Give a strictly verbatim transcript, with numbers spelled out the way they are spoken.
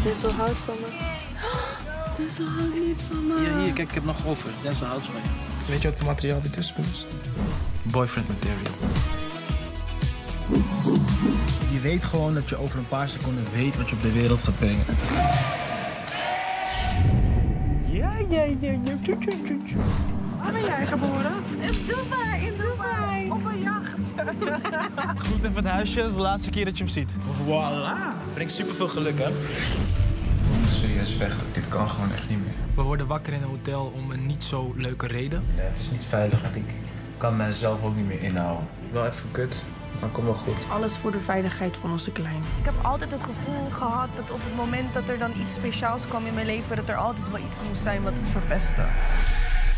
Denzel houdt van me. Denzel houdt niet van me. Hier, hier, kijk, ik heb nog over. Denzel houdt van je. Weet je wat voor materiaal dit is, Boos? Boyfriend material. Je weet gewoon dat je over een paar seconden weet wat je op de wereld gaat brengen. Ja, ja, ja, ja. Waar ben jij geboren? In Dubai, in Dubai. Op een jacht. Goed even het huisje, dat is de laatste keer dat je hem ziet. Voilà! Brengt superveel geluk, hè? Serieus weg, dit kan gewoon echt niet meer. We worden wakker in een hotel om een niet zo leuke reden. Nee, het is niet veilig, want ik kan mezelf ook niet meer inhouden. Wel even kut, maar komt wel goed. Alles voor de veiligheid van onze kleine. Ik heb altijd het gevoel gehad dat op het moment dat er dan iets speciaals kwam in mijn leven, dat er altijd wel iets moest zijn wat het verpestte.